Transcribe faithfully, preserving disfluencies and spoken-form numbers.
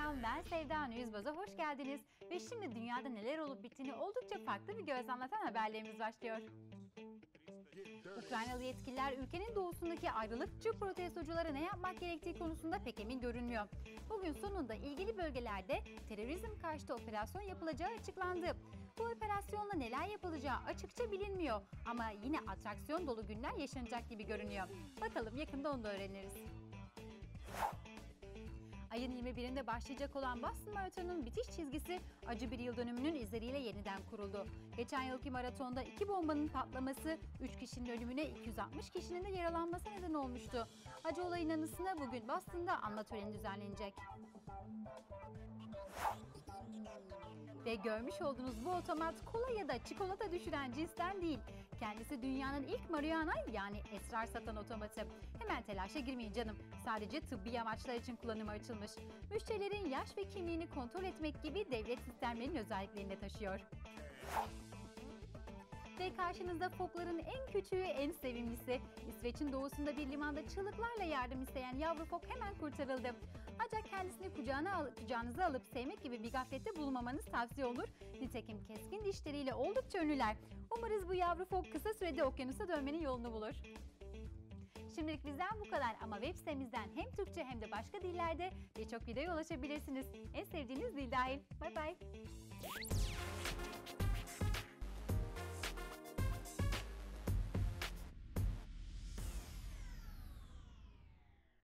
Selam, ben Sevda Yüzbaz'a hoş geldiniz. Ve şimdi dünyada neler olup bittiğini oldukça farklı bir gözle anlatan haberlerimiz başlıyor. Ukraynalı yetkililer ülkenin doğusundaki ayrılıkçı protestoculara ne yapmak gerektiği konusunda pek emin görünmüyor. Bugün sonunda ilgili bölgelerde terörizm karşıtı operasyon yapılacağı açıklandı. Bu operasyonla neler yapılacağı açıkça bilinmiyor ama yine atraksiyon dolu günler yaşanacak gibi görünüyor. Bakalım yakında onu da öğreniriz. Ayın yirmi birinde başlayacak olan Boston Maratonu'nun bitiş çizgisi acı bir yıl dönümünün izleriyle yeniden kuruldu. Geçen yılki maratonda iki bombanın patlaması üç kişinin ölümüne iki yüz altmış kişinin de yaralanmasına neden olmuştu. Acı olayın anısına bugün Boston'da anma töreni düzenlenecek. Ve görmüş olduğunuz bu otomat kola ya da çikolata düşüren cinsten değil. Kendisi dünyanın ilk marihuana yani esrar satan otomatı. Hemen telaşa girmeyin canım. Sadece tıbbi amaçlar için kullanıma açılmış. Müşterilerin yaş ve kimliğini kontrol etmek gibi devlet sistemlerinin özelliklerini de taşıyor. Ve karşınızda fokların en küçüğü, en sevimlisi. İsveç'in doğusunda bir limanda çığlıklarla yardım isteyen yavru fok hemen kurtarıldı. Ancak kendisini kucağına al kucağınıza alıp sevmek gibi bir gaflette bulunmamanız tavsiye olur. Nitekim keskin dişleriyle oldukça ünlüler. Umarız bu yavru fok kısa sürede okyanusa dönmenin yolunu bulur. Şimdilik bizden bu kadar ama web sitemizden hem Türkçe hem de başka dillerde birçok videoya ulaşabilirsiniz. En sevdiğiniz dil dahil. Bay bay.